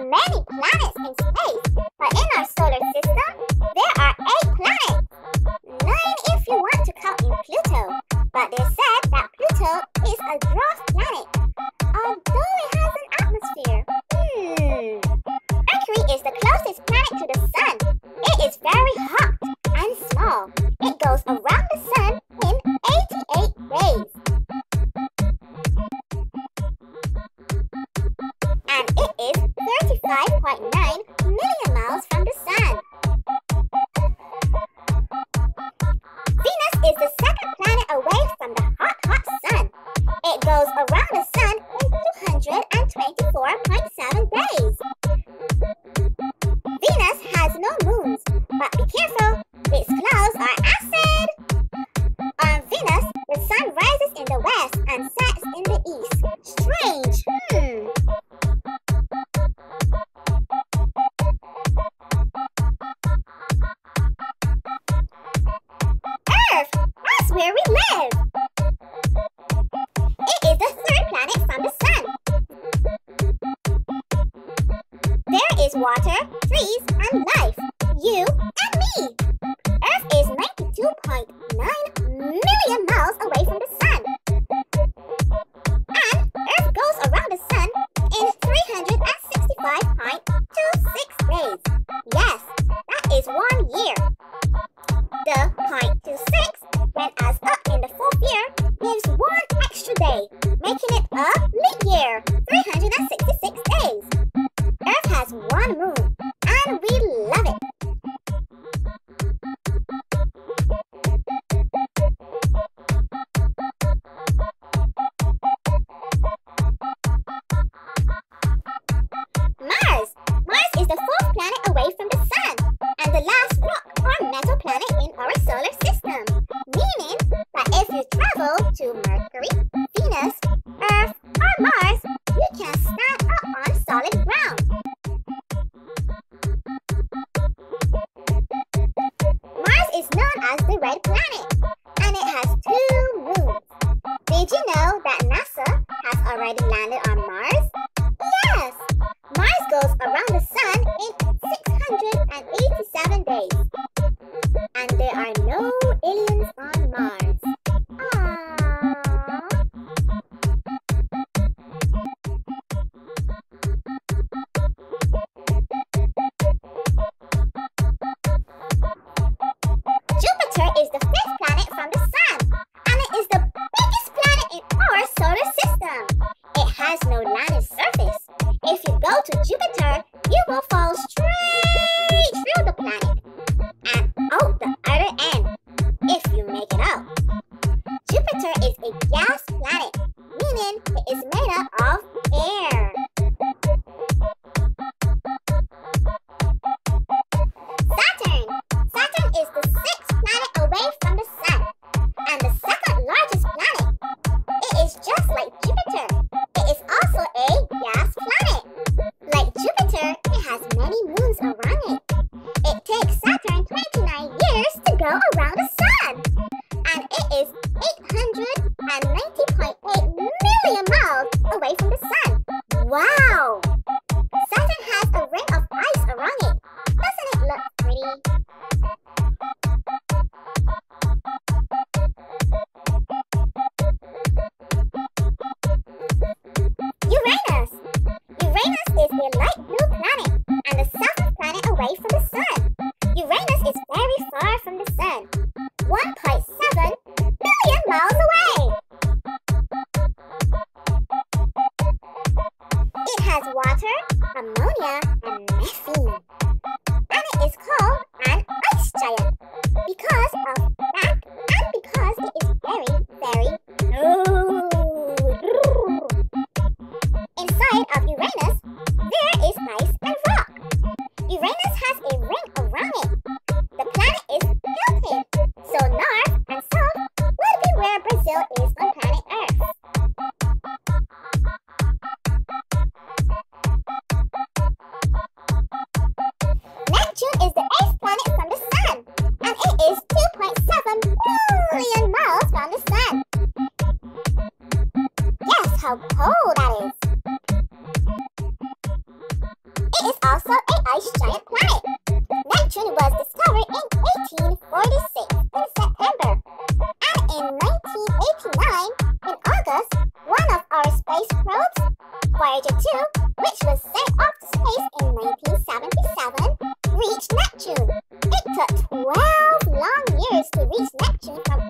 many planets in space, but in our solar system, there are 8 planets. 9 if you want to count in Pluto, but they said that Pluto is a dwarf planet, although it has an atmosphere. Mercury is the closest planet to the Sun. It is very hot and small. It goes around the Sun in 88 days. And it is 35.9 million miles from the Sun. Venus is the second planet away from the hot Sun. It goes around the Sun in 224.7 days. Venus has no moons, but be careful, its clouds are acid. On Venus, the Sun rises in the west and sets in the east. Strange, Earth, that's where we live. It is the third planet from the Sun. There is water, trees, and life. You and me. Earth is 92.9 million miles away from the Sun. And Earth goes around the Sun in 365.26 days. Yes, that is 1 year. The .26, when adds up in the 4th year, gives 1 extra day, making it a leap year, 366 days. Earth has 1 moon, and we love it. Mars is the 4th planet away from the Sun, and the last rock or metal planet in our solar system, meaning that if you travel to Mercury, Venus, Earth, or Mars, you can stand up on solid ground. Mars is known as the red planet, and it has 2 moons. Did you know that NASA has already landed on Mars? Yes! Mars goes around the Sun in 687 days. And there are no aliens on Mars. Aww. Jupiter is the 5th planet from the Sun, and it is the biggest planet in our solar system. It has no landed surface. If you go to Jupiter, you will fall straight through the planet and out the other end, if you make it out. Jupiter is a gas planet, meaning it is made up of air. Saturn is the 6th planet away from the Sun, and the 2nd largest planet. It is just like Jupiter. It is also a gas planet. Like Jupiter, it has many moons around it. It takes Saturn 29 years to go around the Sun, and it is 890.8 million miles away from the Sun. Wow! Saturn has a ring of ice around it. Doesn't it look pretty? Uranus is a light blue planet and the 7th planet away from the Sun. Uranus is very far from the Sun, 1.7 billion miles away. It has water, ammonia, and methane. And it is called an ice giant because of that and because it is very, very cold. Inside of Uranus, there is ice and rock. Uranus has a ring around it. The planet is tilted, so north and south will be where Brazil is on planet Earth. also a ice giant planet. Neptune was discovered in 1846 in September. And in 1989, in August, one of our space probes, Voyager 2, which was sent off to space in 1977, reached Neptune. It took 12 long years to reach Neptune from